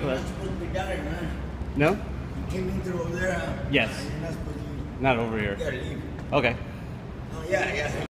You're not supposed to be down here, man. No? You came in through over there, huh? Yes. You're not supposed to be. Not over here. You gotta leave. Okay. Oh, yeah.